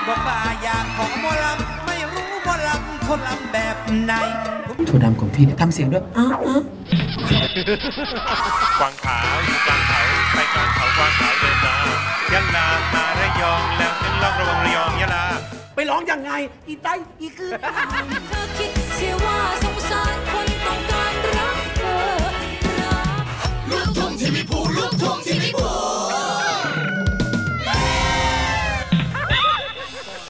บอกว่าอยากขอหมอลำไม่รู้หมอลำเขาลำแบบไหนถั่วดำของพี่ทำเสียงด้วยกวางขาวอยู่กลางเขาไปกลางเขากวางขาวเดินมายะลามาระยองแล้วถึงลองระวังระยองยะลาไปร้องยังไงอีไตอีคือ